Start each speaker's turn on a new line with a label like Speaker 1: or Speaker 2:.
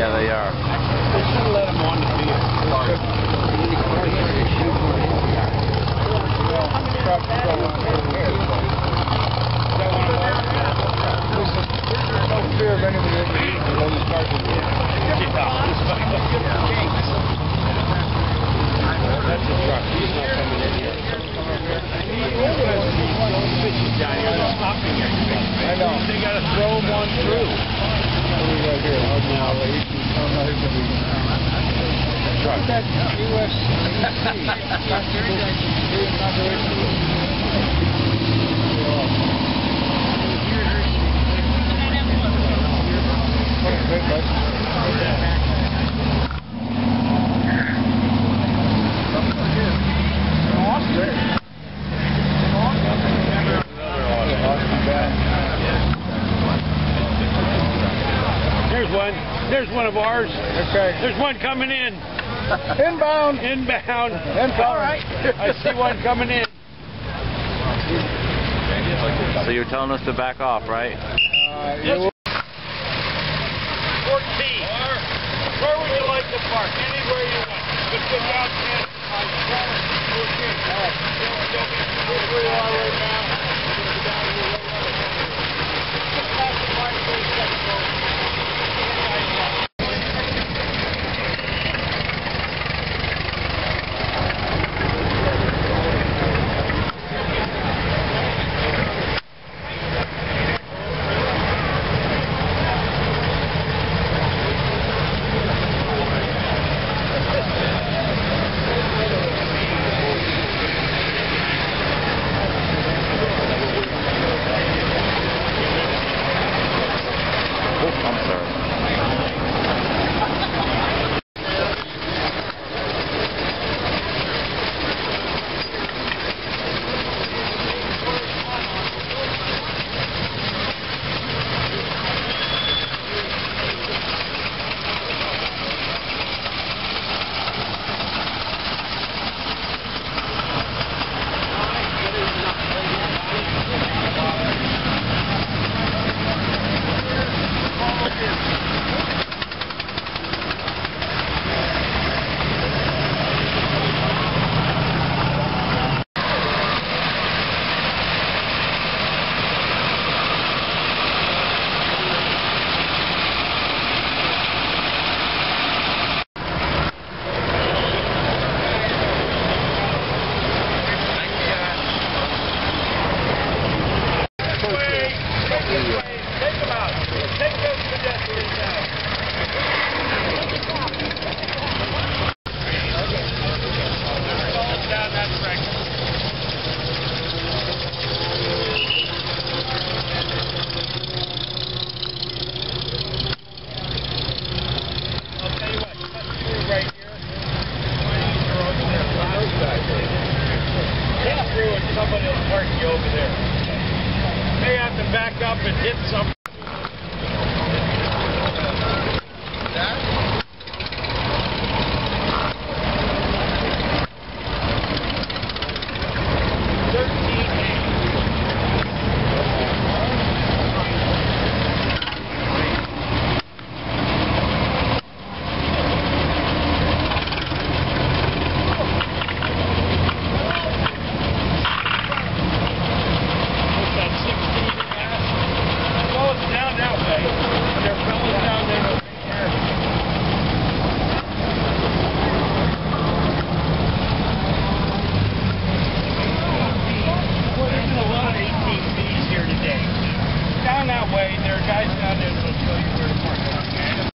Speaker 1: Yeah, they are.
Speaker 2: They should have let them on the field. No fear of anybody when you start to that's a truck. He's not coming in here. Down here, they're stopping everybody. I know. They got to throw them on through. Right here. Truck. That's U.S. There's one of ours. Okay. There's one coming in. Inbound. Inbound. All right. I see one coming in.
Speaker 1: So you're telling us to back off, right?
Speaker 2: Yes. 14. Where would you like to park? Anywhere you want. Just go down 10. 14. All right. Where you are right now. Just pass the park 30 seconds. Somebody will park you over there. May have to back up and hit something. That way, there are guys down there that will show you where to